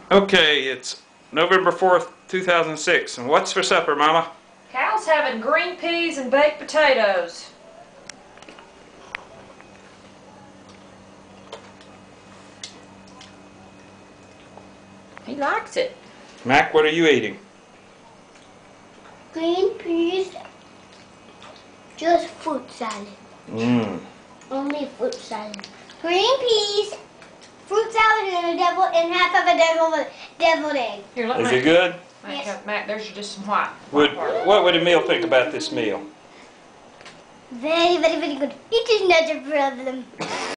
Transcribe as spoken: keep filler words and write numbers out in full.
Okay, it's November fourth, two thousand six, and what's for supper, Mama? Cal's having green peas and baked potatoes. He likes it. Mac, what are you eating? Green peas, just fruit salad. Mmm. Only fruit salad. Green peas, fruit salad, and a devil, and half of a devil, deviled egg. Here, let Is Mac, it good? Mac, Yes. Mac, there's just some white. Would, white part. what would Emil think about this meal? Very, very, very good. It is not a problem.